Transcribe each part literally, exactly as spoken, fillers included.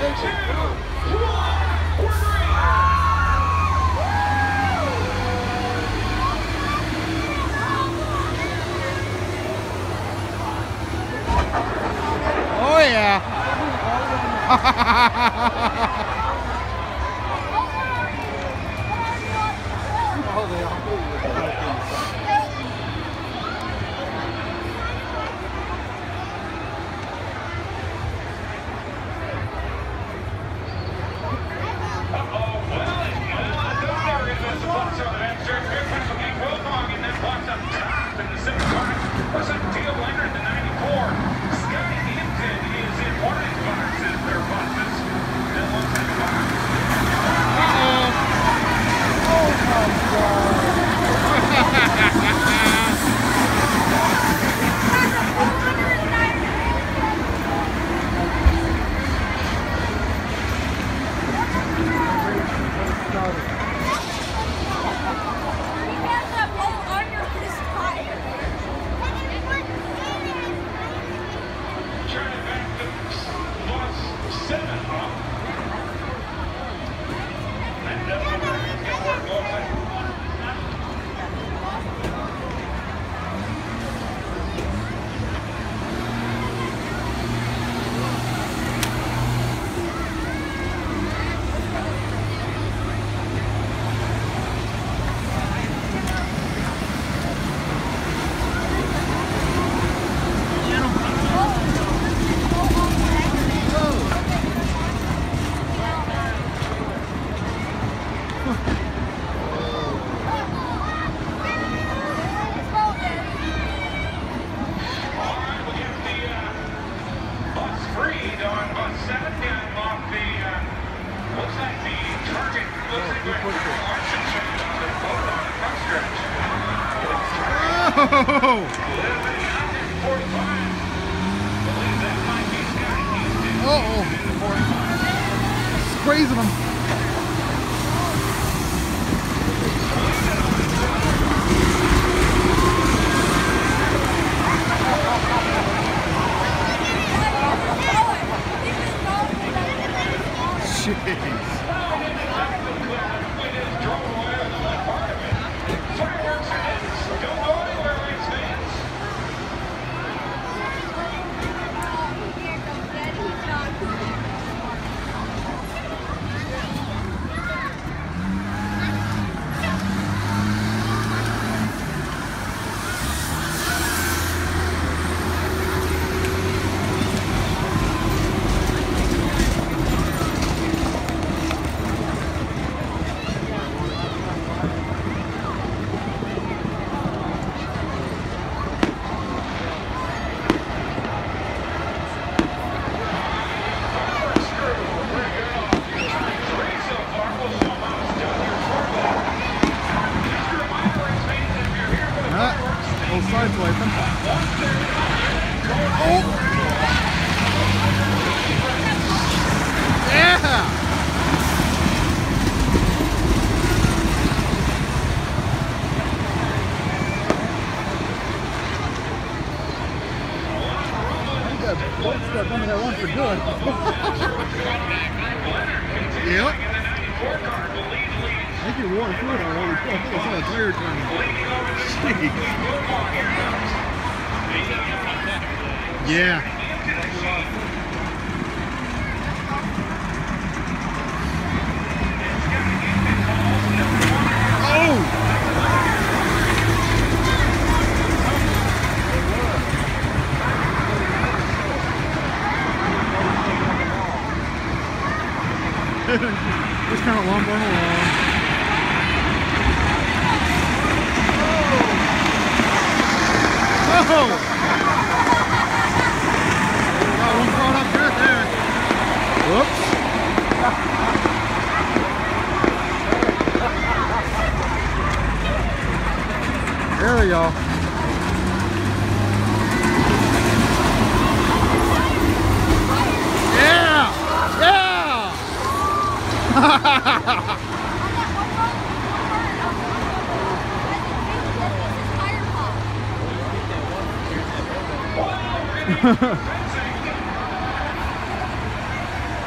Oh yeah. Uh-oh. It's grazing them. Jeez. Sideswiping. Oh! Yeah! I got both stuff under that one for good. Yep. I think you wore through it already. I think I saw a tire turn. Jeez. Yeah. Oh! Just kind of lumbering along. Oh! Got one caught up good there. Whoops. There we go. Yeah! Yeah!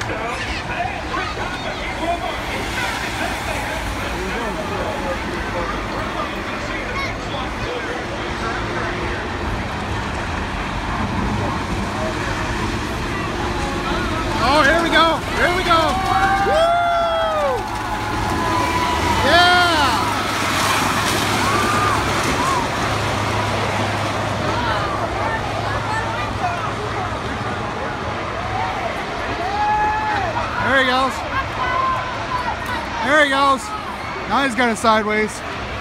Oh, here we go! Here we go! Woo! Yeah! There he goes. There he goes. Now he's got it sideways.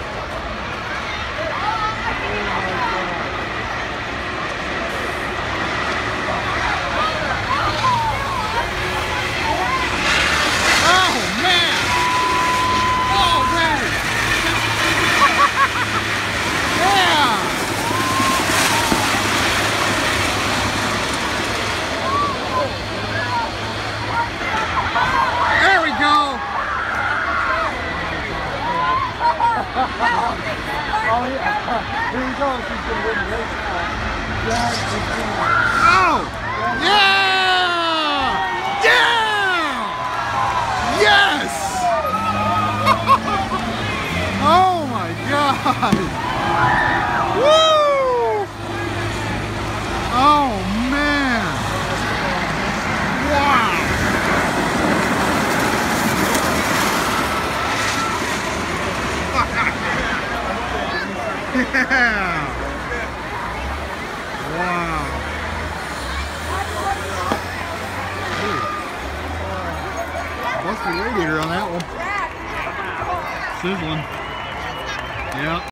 Oh yeah, here he goes, he's gonna win the race now. Oh! Yeah! Yeah! Yes! Oh my God! Woo! Oh man! Wow! Yeah! Wow! Ooh. Busted radiator on that one. Sizzling.